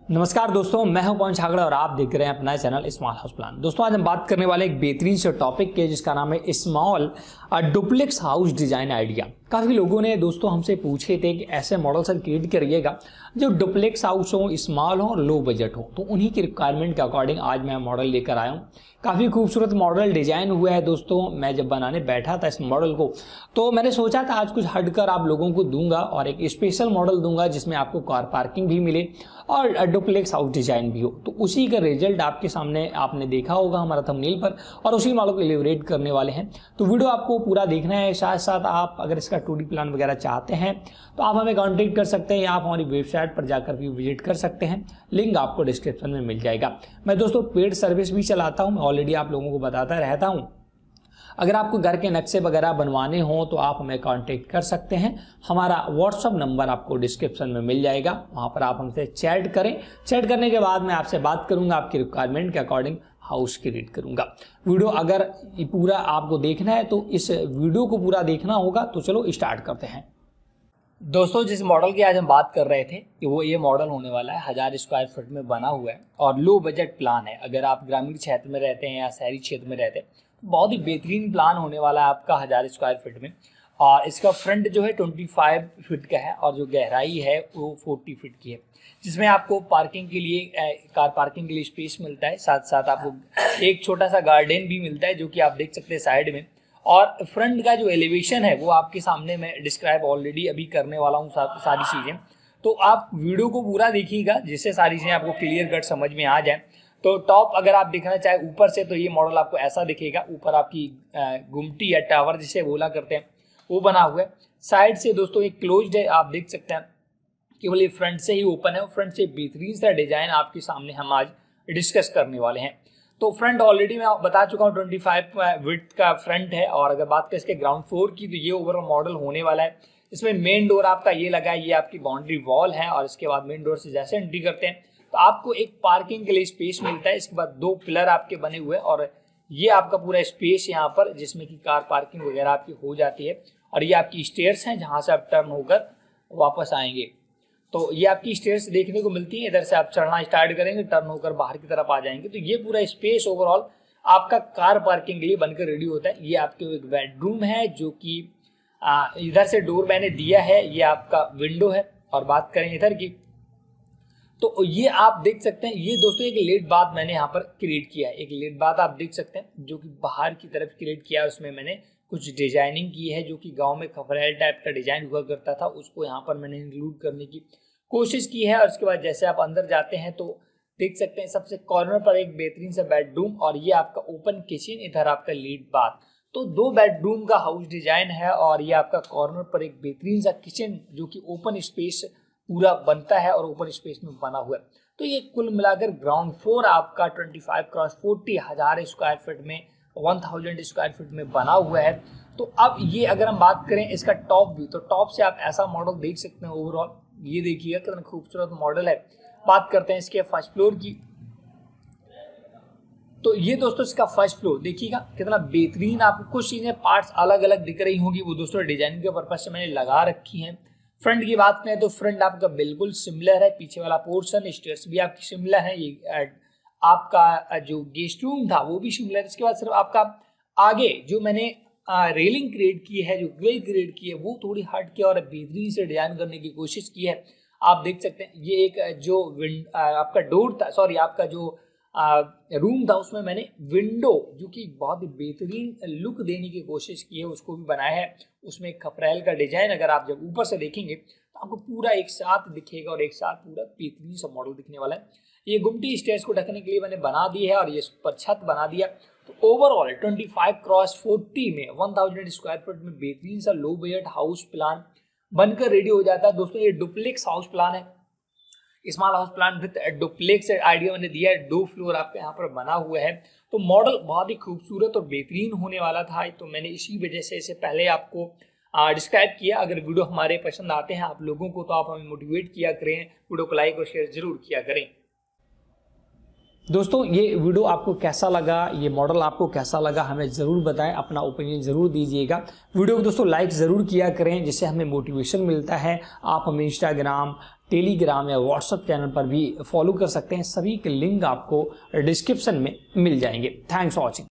नमस्कार दोस्तों, मैं हूं पवन छागड़ा और आप देख रहे हैं अपना चैनल स्मॉल हाउस प्लान। दोस्तों आज हम बात करने वाले एक बेहतरीन से टॉपिक के जिसका नाम है small duplex house design idea. काफ़ी लोगों ने दोस्तों हमसे पूछे थे कि ऐसे मॉडल सर क्रिएट करिएगा जो डुप्लेक्स हाउस हो, स्मॉल हो और लो बजट हो। तो उन्हीं की रिक्वायरमेंट के अकॉर्डिंग आज मैं मॉडल लेकर आया हूँ। काफ़ी खूबसूरत मॉडल डिजाइन हुआ है दोस्तों। मैं जब बनाने बैठा था इस मॉडल को तो मैंने सोचा था आज कुछ हटकर आप लोगों को दूंगा और एक स्पेशल मॉडल दूंगा जिसमें आपको कार पार्किंग भी मिले और डुप्लेक्स हाउस डिजाइन भी हो। तो उसी का रिजल्ट आपके सामने आपने देखा होगा हमारा थंबनेल पर और उसी मॉडल को इलेबोरेट करने वाले हैं। तो वीडियो आपको पूरा देखना है। साथ साथ आप अगर इसका 2D प्लान वगैरह चाहते हैं तो आप हमें कॉन्टेक्ट कर सकते हैं या आप हमारी वेबसाइट पर जाकर भी विजिट कर सकते हैं। लिंक आपको डिस्क्रिप्शन में मिल जाएगा। मैं दोस्तों पेड सर्विस भी चलाता हूँ, मैं ऑलरेडी आप लोगों को बताता रहता हूँ। अगर आपको घर के नक्शे वगैरह बनवाने हो तो आप हमें कांटेक्ट कर सकते हैं। हमारा व्हाट्सअप नंबर आपको डिस्क्रिप्शन में मिल जाएगा, वहां पर आप हमसे चैट करें। चैट करने के बाद मैं आपसे बात करूंगा, आपकी रिक्वायरमेंट के अकॉर्डिंग हाउस क्रिएट करूंगा। वीडियो अगर पूरा आपको देखना है तो इस वीडियो को पूरा देखना होगा। तो चलो स्टार्ट करते हैं। दोस्तों जिस मॉडल की आज हम बात कर रहे थे कि वो ये मॉडल होने वाला है 1000 स्क्वायर फीट में बना हुआ है और लो बजट प्लान है। अगर आप ग्रामीण क्षेत्र में रहते हैं या शहरी क्षेत्र में रहते हैं बहुत ही बेहतरीन प्लान होने वाला है आपका 1000 स्क्वायर फीट में। और इसका फ्रंट जो है 25 फीट का है और जो गहराई है वो 40 फीट की है, जिसमें आपको पार्किंग के लिए कार पार्किंग के लिए स्पेस मिलता है। साथ साथ आपको एक छोटा सा गार्डन भी मिलता है जो कि आप देख सकते हैं साइड में। और फ्रंट का जो एलिवेशन है वो आपके सामने मैं डिस्क्राइब ऑलरेडी अभी करने वाला हूँ सारी चीज़ें। तो आप वीडियो को पूरा देखिएगा जिससे सारी चीज़ें आपको क्लियर कट समझ में आ जाए। तो टॉप अगर आप देखना चाहे ऊपर से तो ये मॉडल आपको ऐसा दिखेगा। ऊपर आपकी गुमटी या टावर जिसे बोला करते हैं वो बना हुआ है। साइड से दोस्तों एक क्लोज्ड है, आप देख सकते हैं केवल ये फ्रंट से ही ओपन है। फ्रंट से बेहतरीन सा डिजाइन आपके सामने हम आज डिस्कस करने वाले हैं। तो फ्रंट ऑलरेडी मैं बता चुका हूँ 25 विड्थ का फ्रंट है। और अगर बात करें इसके ग्राउंड फ्लोर की तो ये ओवरऑल मॉडल होने वाला है। इसमें मेन डोर आपका ये लगा है, ये आपकी बाउंड्री वॉल है और इसके बाद मेन डोर से जैसे एंट्री करते हैं तो आपको एक पार्किंग के लिए स्पेस मिलता है। इसके बाद 2 पिलर आपके बने हुए हैं और ये आपका पूरा स्पेस यहाँ पर जिसमें कि कार पार्किंग वगैरह आपकी हो जाती है। और ये आपकी स्टेयर्स हैं जहाँ से आप टर्न होकर वापस आएंगे। तो ये आपकी स्टेयर्स देखने को मिलती है। इधर से आप चढ़ना स्टार्ट करेंगे, टर्न होकर बाहर की तरफ आ जाएंगे। तो ये पूरा स्पेस ओवरऑल आपका कार पार्किंग के लिए बनकर रेडी होता है। ये आपके एक बेडरूम है जो कि इधर से डोर मैंने दिया है, ये आपका विंडो है। और बात करें इधर की तो ये आप देख सकते हैं, ये दोस्तों एक लेट बाथ मैंने यहाँ पर क्रिएट किया है। एक लेट बाथ आप देख सकते हैं जो कि बाहर की तरफ क्रिएट किया है। उसमें मैंने कुछ डिजाइनिंग की है जो कि गांव में खपरेल टाइप का डिजाइन हुआ करता था, उसको यहाँ पर मैंने इंक्लूड करने की कोशिश की है। और उसके बाद जैसे आप अंदर जाते हैं तो देख सकते हैं सबसे कॉर्नर पर एक बेहतरीन सा बेडरूम और ये आपका ओपन किचन, इधर आपका लेट बाथ। तो 2 बेडरूम का हाउस डिजाइन है और ये आपका कॉर्नर पर एक बेहतरीन सा किचन जो कि ओपन स्पेस पूरा बनता है और ओपन स्पेस में बना हुआ है। तो ये कुल मिलाकर ग्राउंड फ्लोर आपका 25x40 1000 स्क्वायर फीट में 1000 स्क्वायर फीट में बना हुआ है। तो अब ये अगर हम बात करें इसका टॉप भी, तो टॉप से आप ऐसा मॉडल देख सकते हैं। ओवरऑल ये देखिएगा कितना खूबसूरत मॉडल है। बात करते हैं इसके फर्स्ट फ्लोर की, तो ये दोस्तों इसका फर्स्ट फ्लोर देखिएगा कितना बेहतरीन। आपको कुछ चीजें पार्ट्स अलग अलग दिख रही होंगी, वो दोस्तों डिजाइनिंग के पर्पज से मैंने लगा रखी हैं। फ्रंट की बात करें तो फ्रंट आपका बिल्कुल सिमिलर है। पीछे वाला पोर्शन स्टेयर्स भी आपकी सिमिलर है। ये आपका जो गेस्ट रूम था वो भी सिमिलर है। इसके बाद सिर्फ आपका आगे जो मैंने रेलिंग क्रिएट की है, जो ग्रिल क्रिएट की है वो थोड़ी हट के और बेहतरीन से डिजाइन करने की कोशिश की है। आप देख सकते हैं ये एक जो आपका डोर था, सॉरी आपका जो रूम था उसमें मैंने विंडो जो कि बहुत ही बेहतरीन लुक देने की कोशिश की है उसको भी बनाया है। उसमें एक खपरेल का डिजाइन अगर आप जब ऊपर से देखेंगे तो आपको पूरा एक साथ दिखेगा और एक साथ पूरा बेहतरीन सा मॉडल दिखने वाला है। ये गुमटी स्टेयर्स को ढकने के लिए मैंने बना दी है और ये पर छत बना दिया। तो ओवरऑल 25x40 में 1000 स्क्वायर फीट में बेहतरीन सा लो बजट हाउस प्लान बनकर रेडी हो जाता है। दोस्तों ये डुप्लेक्स हाउस प्लान है, small house plan with duplex idea मैंने दिया है। 2 फ्लोर आपके यहाँ पर बना हुआ है। तो मॉडल बहुत ही खूबसूरत और बेहतरीन होने वाला था। तो मैंने इसी वजह से इसे पहले आपको डिस्क्राइब किया। अगर वीडियो हमारे पसंद आते हैं आप लोगों को तो आप हमें मोटिवेट किया करें, वीडियो को लाइक और शेयर जरूर किया करें। दोस्तों ये वीडियो आपको कैसा लगा, ये मॉडल आपको कैसा लगा, हमें ज़रूर बताएं, अपना ओपिनियन ज़रूर दीजिएगा। वीडियो को दोस्तों लाइक ज़रूर किया करें, जिससे हमें मोटिवेशन मिलता है। आप हमें इंस्टाग्राम, टेलीग्राम या व्हाट्सएप चैनल पर भी फॉलो कर सकते हैं। सभी के लिंक आपको डिस्क्रिप्शन में मिल जाएंगे। Thanks for watching.